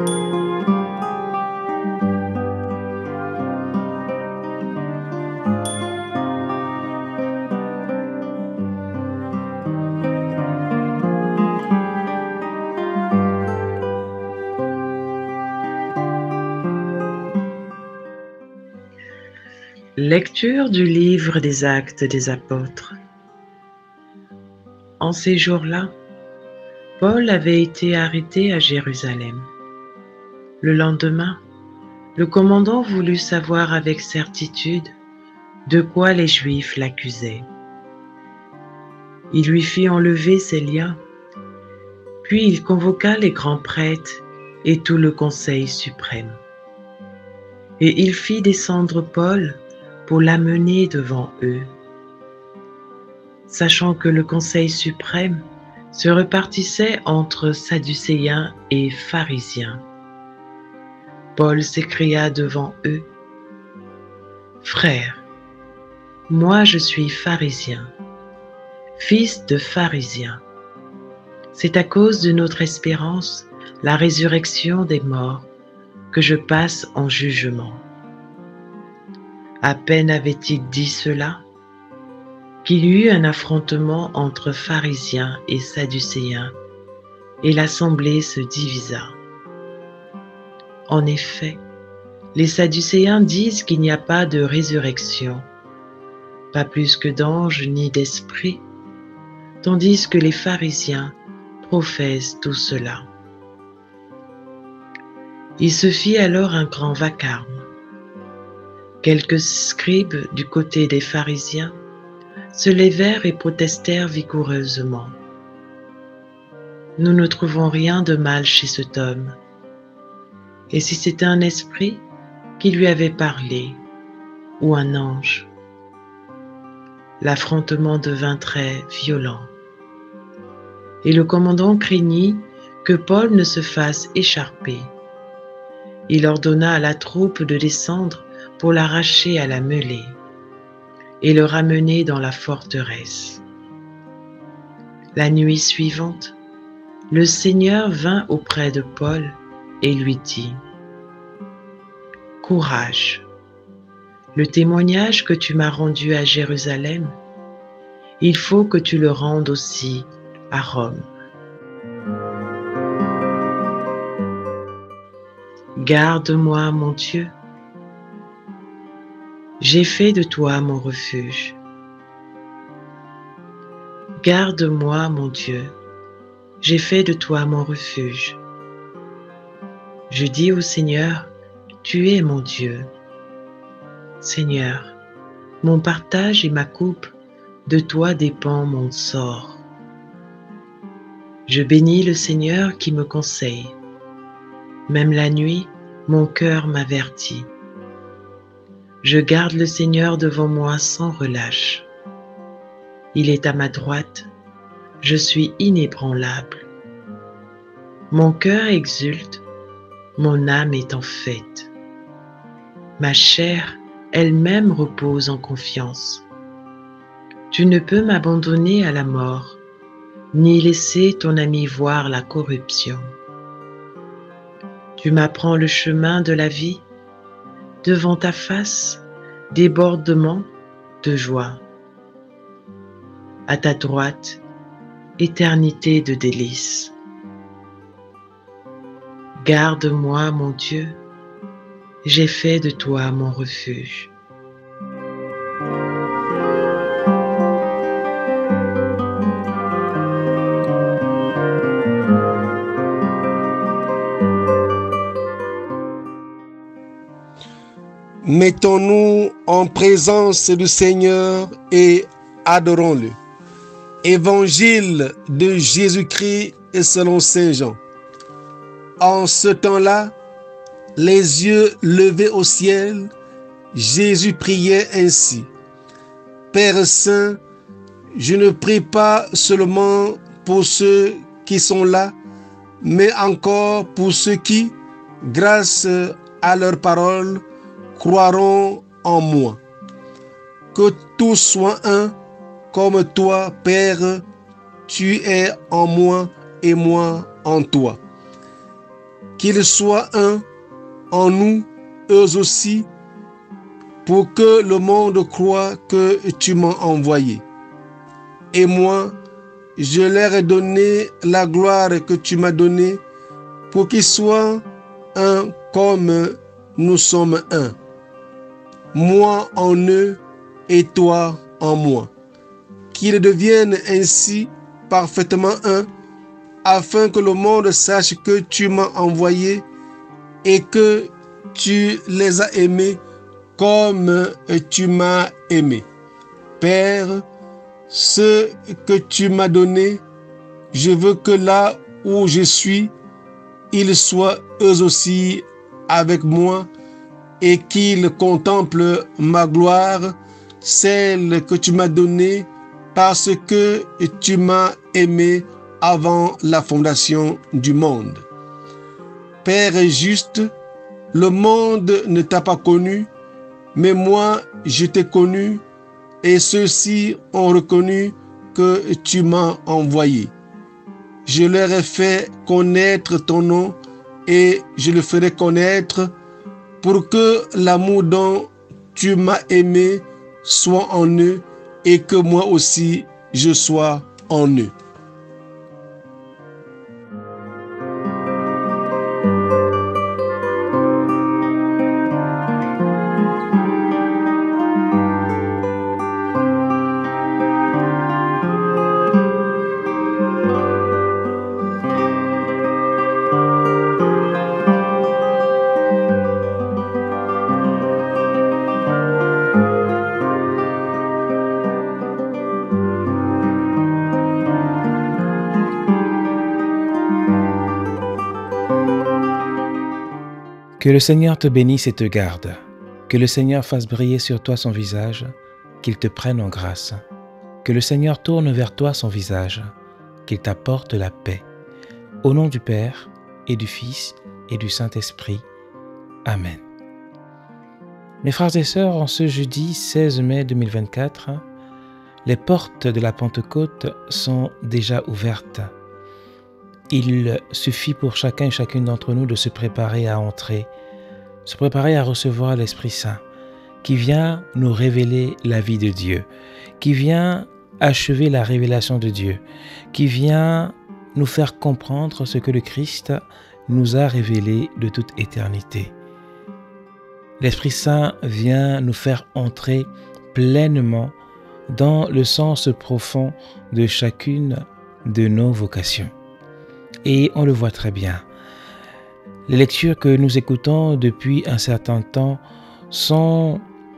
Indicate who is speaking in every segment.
Speaker 1: Lecture du livre des Actes des Apôtres. En ces jours-là, Paul avait été arrêté à Jérusalem. Le lendemain, le commandant voulut savoir avec certitude de quoi les Juifs l'accusaient. Il lui fit enlever ses liens, puis il convoqua les grands prêtres et tout le conseil suprême. Et il fit descendre Paul pour l'amener devant eux. Sachant que le conseil suprême se repartissait entre Sadducéens et pharisiens, Paul s'écria devant eux: « Frères, moi je suis pharisien, fils de pharisien. C'est à cause de notre espérance, la résurrection des morts, que je passe en jugement. » À peine avait-il dit cela, qu'il y eut un affrontement entre pharisiens et sadducéens, et l'assemblée se divisa. En effet, les sadducéens disent qu'il n'y a pas de résurrection, pas plus que d'anges ni d'esprits, tandis que les pharisiens professent tout cela. Il se fit alors un grand vacarme. Quelques scribes du côté des pharisiens se levèrent et protestèrent vigoureusement. « Nous ne trouvons rien de mal chez cet homme. Et si c'était un esprit qui lui avait parlé, ou un ange ?» L'affrontement devint très violent. Et le commandant craignit que Paul ne se fasse écharper. Il ordonna à la troupe de descendre pour l'arracher à la mêlée et le ramener dans la forteresse. La nuit suivante, le Seigneur vint auprès de Paul et lui dit: « Courage, le témoignage que tu m'as rendu à Jérusalem, il faut que tu le rendes aussi à Rome. Garde-moi, mon Dieu. J'ai fait de toi mon refuge. Garde-moi, mon Dieu. J'ai fait de toi mon refuge. Je dis au Seigneur, tu es mon Dieu. Seigneur, mon partage et ma coupe, de toi dépend mon sort. Je bénis le Seigneur qui me conseille. Même la nuit, mon cœur m'avertit. Je garde le Seigneur devant moi sans relâche. Il est à ma droite, je suis inébranlable. Mon cœur exulte, mon âme est en fête. Ma chair elle-même repose en confiance. Tu ne peux m'abandonner à la mort, ni laisser ton ami voir la corruption. Tu m'apprends le chemin de la vie, devant ta face, débordement de joie. À ta droite, éternité de délices. Garde-moi, mon Dieu, j'ai fait de toi mon refuge.
Speaker 2: Mettons-nous en présence du Seigneur et adorons-le. Évangile de Jésus-Christ et selon Saint Jean. En ce temps-là, les yeux levés au ciel, Jésus priait ainsi: Père Saint, je ne prie pas seulement pour ceux qui sont là, mais encore pour ceux qui, grâce à leur parole, croiront en moi. Que tous soient un, comme toi, Père, tu es en moi et moi en toi. qu'ils soient un en nous, eux aussi, pour que le monde croie que tu m'as envoyé. Et moi, je leur ai donné la gloire que tu m'as donnée, pour qu'ils soient un comme nous sommes un. Moi en eux et toi en moi. Qu'ils deviennent ainsi parfaitement un, afin que le monde sache que tu m'as envoyé et que tu les as aimés comme tu m'as aimé. Père, ce que tu m'as donné, je veux que là où je suis, ils soient eux aussi avec moi et qu'ils contemplent ma gloire, celle que tu m'as donnée parce que tu m'as aimé avant la fondation du monde. Père juste, le monde ne t'a pas connu, mais moi je t'ai connu et ceux-ci ont reconnu que tu m'as envoyé. Je leur ai fait connaître ton nom et je le ferai connaître pour que l'amour dont tu m'as aimé soit en eux et que moi aussi je sois en eux.
Speaker 3: Que le Seigneur te bénisse et te garde. Que le Seigneur fasse briller sur toi son visage, qu'il te prenne en grâce. Que le Seigneur tourne vers toi son visage, qu'il t'apporte la paix. Au nom du Père, et du Fils, et du Saint-Esprit. Amen. Mes frères et sœurs, en ce jeudi 16 mai 2024, les portes de la Pentecôte sont déjà ouvertes. Il suffit pour chacun et chacune d'entre nous de se préparer à entrer, se préparer à recevoir l'Esprit Saint, qui vient nous révéler la vie de Dieu, qui vient achever la révélation de Dieu, qui vient nous faire comprendre ce que le Christ nous a révélé de toute éternité. L'Esprit Saint vient nous faire entrer pleinement dans le sens profond de chacune de nos vocations. Et on le voit très bien. Les lectures que nous écoutons depuis un certain temps sont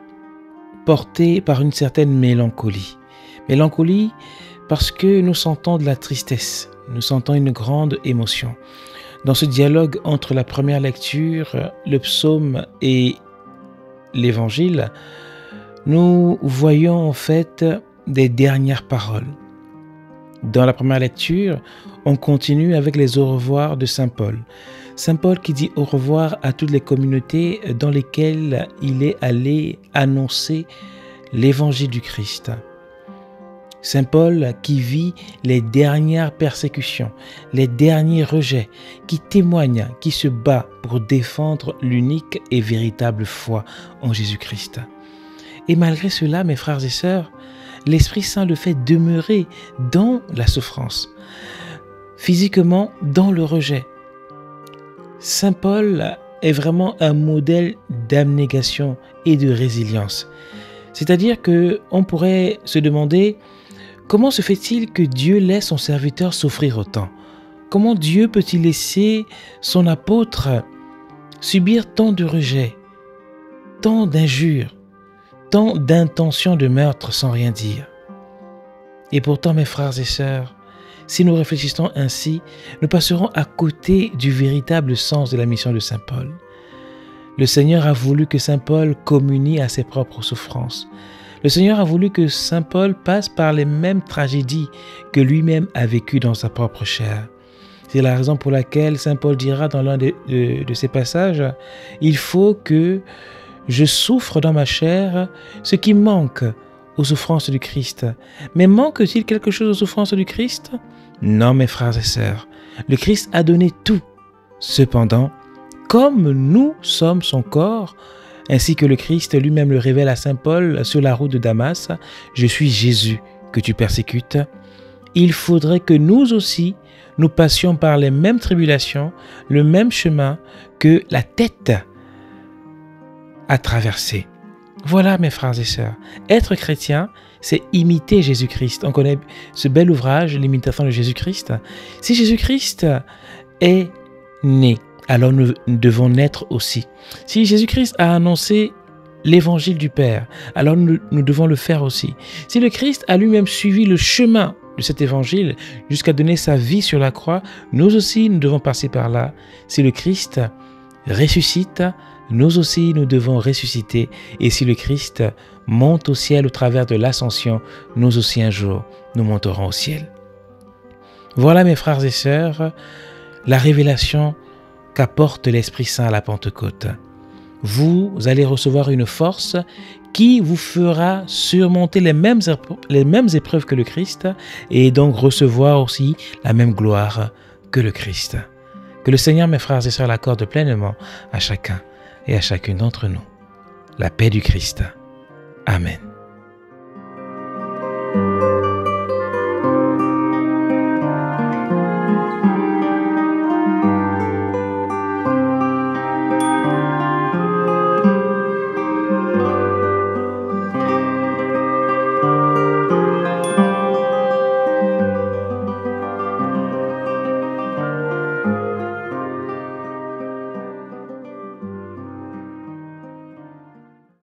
Speaker 3: portées par une certaine mélancolie. Mélancolie parce que nous sentons de la tristesse, nous sentons une grande émotion. Dans ce dialogue entre la première lecture, le psaume et l'évangile, nous voyons en fait des dernières paroles. Dans la première lecture, on continue avec les au revoir de Saint Paul. Saint Paul qui dit au revoir à toutes les communautés dans lesquelles il est allé annoncer l'évangile du Christ. Saint Paul qui vit les dernières persécutions, les derniers rejets, qui témoigne, qui se bat pour défendre l'unique et véritable foi en Jésus-Christ. Et malgré cela, mes frères et sœurs, l'Esprit Saint le fait demeurer dans la souffrance, physiquement dans le rejet. Saint Paul est vraiment un modèle d'abnégation et de résilience. C'est-à-dire qu'on pourrait se demander comment se fait-il que Dieu laisse son serviteur souffrir autant? Comment Dieu peut-il laisser son apôtre subir tant de rejets, tant d'injures, tant d'intentions de meurtre sans rien dire? Et pourtant, mes frères et sœurs, si nous réfléchissons ainsi, nous passerons à côté du véritable sens de la mission de Saint Paul. Le Seigneur a voulu que Saint Paul communie à ses propres souffrances. Le Seigneur a voulu que Saint Paul passe par les mêmes tragédies que lui-même a vécues dans sa propre chair. C'est la raison pour laquelle Saint Paul dira dans l'un de ses passages « Il faut que je souffre dans ma chair ce qui manque aux souffrances du Christ. » Mais manque-t-il quelque chose aux souffrances du Christ? Non, mes frères et sœurs. Le Christ a donné tout. Cependant, comme nous sommes son corps, ainsi que le Christ lui-même le révèle à saint Paul sur la route de Damas, « Je suis Jésus que tu persécutes », il faudrait que nous aussi, nous passions par les mêmes tribulations, le même chemin que la tête a traversé. Voilà, mes frères et sœurs, être chrétien, c'est imiter Jésus-Christ. On connaît ce bel ouvrage, l'imitation de Jésus-Christ. Si Jésus-Christ est né, alors nous devons naître aussi. Si Jésus-Christ a annoncé l'évangile du Père, alors nous devons le faire aussi. Si le Christ a lui-même suivi le chemin de cet évangile jusqu'à donner sa vie sur la croix, nous aussi nous devons passer par là. Si le Christ ressuscite, nous aussi nous devons ressusciter. Et si le Christ monte au ciel au travers de l'ascension, nous aussi un jour nous monterons au ciel. Voilà, mes frères et sœurs, la révélation qu'apporte l'Esprit Saint à la Pentecôte. Vous allez recevoir une force qui vous fera surmonter les mêmes épreuves que le Christ et donc recevoir aussi la même gloire que le Christ. Que le Seigneur, mes frères et sœurs, l'accorde pleinement à chacun et à chacune d'entre nous. La paix du Christ. Amen.